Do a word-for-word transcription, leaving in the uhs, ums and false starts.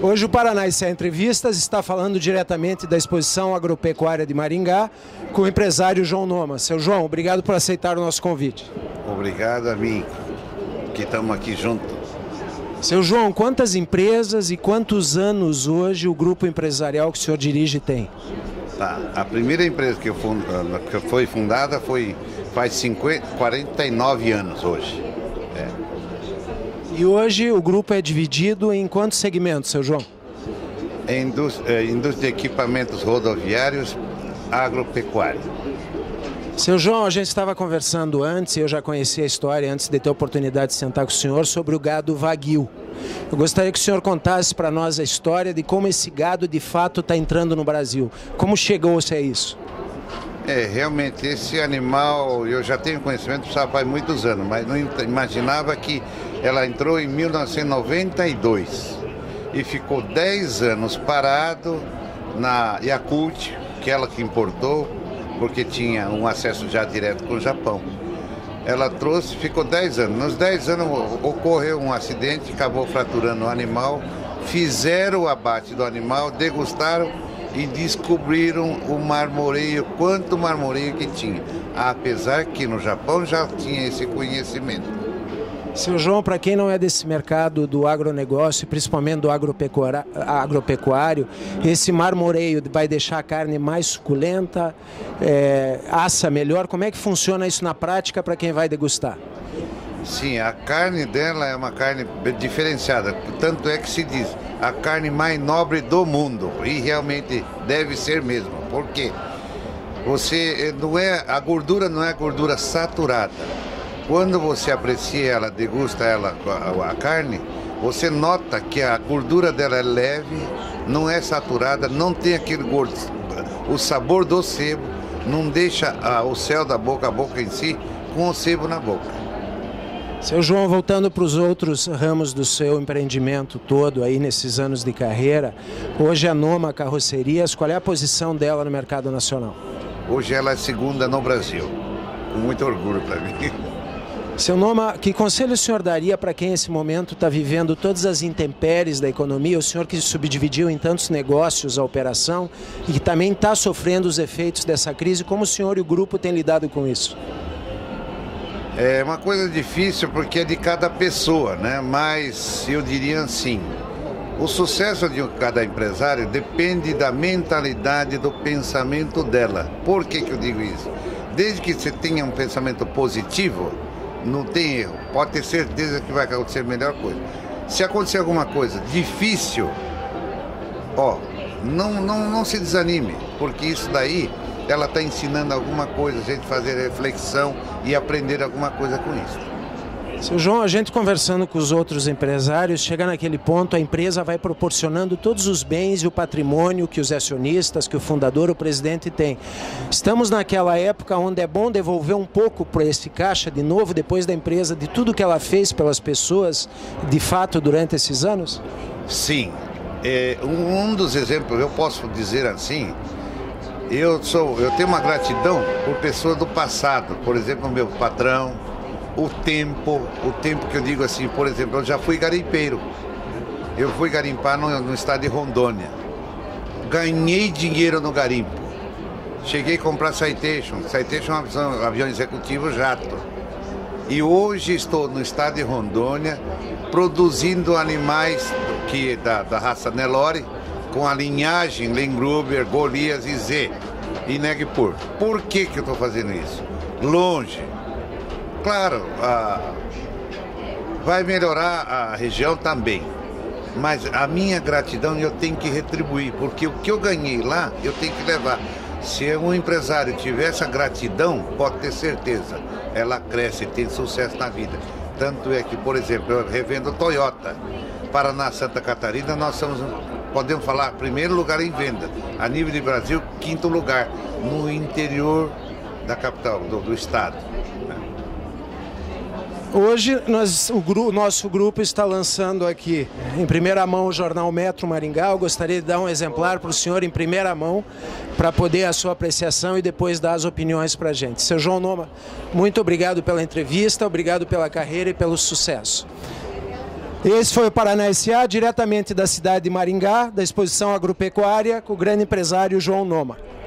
Hoje o Paranaíse Entrevistas está falando diretamente da exposição agropecuária de Maringá com o empresário João Noma. Seu João, obrigado por aceitar o nosso convite. Obrigado a mim, que estamos aqui juntos. Seu João, quantas empresas e quantos anos hoje o grupo empresarial que o senhor dirige tem? Tá. A primeira empresa que, eu fund... que foi fundada foi faz cinquenta, quarenta e nove anos hoje. É. E hoje o grupo é dividido em quantos segmentos, seu João? É indústria, é indústria de equipamentos rodoviários, agropecuária. Seu João, a gente estava conversando antes, eu já conheci a história antes de ter a oportunidade de sentar com o senhor, sobre o gado Wagyu. Eu gostaria que o senhor contasse para nós a história de como esse gado de fato está entrando no Brasil. Como chegou-se a isso? É, realmente, esse animal, eu já tenho conhecimento já faz muitos anos, mas não imaginava que ela entrou em mil novecentos e noventa e dois e ficou dez anos parado na Yakult, que ela que importou, porque tinha um acesso já direto com o Japão. Ela trouxe, ficou dez anos. Nos dez anos ocorreu um acidente, acabou fraturando o animal, fizeram o abate do animal, degustaram e descobriram o marmoreio, quanto marmoreio que tinha. Apesar que no Japão já tinha esse conhecimento. Seu João, para quem não é desse mercado do agronegócio, principalmente do agropecuário, esse marmoreio vai deixar a carne mais suculenta, é, assa melhor? Como é que funciona isso na prática para quem vai degustar? Sim, a carne dela é uma carne diferenciada, tanto é que se diz a carne mais nobre do mundo, e realmente deve ser mesmo, porque você não é, a gordura não é gordura saturada. Quando você aprecia ela, degusta ela, a, a carne, você nota que a gordura dela é leve, não é saturada, não tem aquele gordo, o sabor do sebo, não deixa a, o céu da boca, a boca em si, com o sebo na boca. Seu João, voltando para os outros ramos do seu empreendimento todo aí nesses anos de carreira, hoje a Noma Carrocerias, qual é a posição dela no mercado nacional? Hoje ela é segunda no Brasil, com muito orgulho para mim. Seu Noma, que conselho o senhor daria para quem nesse momento está vivendo todas as intempéries da economia, o senhor que subdividiu em tantos negócios a operação e que também está sofrendo os efeitos dessa crise, como o senhor e o grupo têm lidado com isso? É uma coisa difícil porque é de cada pessoa, né? Mas eu diria assim, o sucesso de cada empresário depende da mentalidade, do pensamento dela. Por que que eu digo isso? Desde que você tenha um pensamento positivo, não tem erro, pode ter certeza que vai acontecer a melhor coisa. Se acontecer alguma coisa difícil, ó, não, não, não se desanime, porque isso daí, ela está ensinando alguma coisa, a gente fazer reflexão e aprender alguma coisa com isso. Seu João, a gente conversando com os outros empresários, chega naquele ponto, a empresa vai proporcionando todos os bens e o patrimônio que os acionistas, que o fundador, o presidente tem. Estamos naquela época onde é bom devolver um pouco para esse caixa de novo, depois da empresa, de tudo que ela fez pelas pessoas, de fato, durante esses anos? Sim. É, um dos exemplos, eu posso dizer assim, eu, sou, eu tenho uma gratidão por pessoas do passado, por exemplo, o meu patrão, o tempo, o tempo que eu digo assim, por exemplo, eu já fui garimpeiro. Eu fui garimpar no, no estado de Rondônia. Ganhei dinheiro no garimpo. Cheguei a comprar Citation. Citation é um avião executivo jato. E hoje estou no estado de Rondônia produzindo animais que, da, da raça Nelore, com a linhagem Lengruber, Golias e Z e Nagpur. Por que que eu estou fazendo isso? Longe. Claro, a, vai melhorar a região também, mas a minha gratidão eu tenho que retribuir, porque o que eu ganhei lá, eu tenho que levar. Se um empresário tiver essa gratidão, pode ter certeza, ela cresce e tem sucesso na vida. Tanto é que, por exemplo, eu revendo Toyota. Paraná, Santa Catarina, nós somos, podemos falar, primeiro lugar em venda. A nível de Brasil, quinto lugar, no interior da capital, do, do estado. Hoje, nós, o, gru, o nosso grupo está lançando aqui, em primeira mão, o jornal Metro Maringá. Eu gostaria de dar um exemplar para o senhor em primeira mão, para poder a sua apreciação e depois dar as opiniões para a gente. Seu João Noma, muito obrigado pela entrevista, obrigado pela carreira e pelo sucesso. Esse foi o Paraná S A, diretamente da cidade de Maringá, da exposição agropecuária, com o grande empresário João Noma.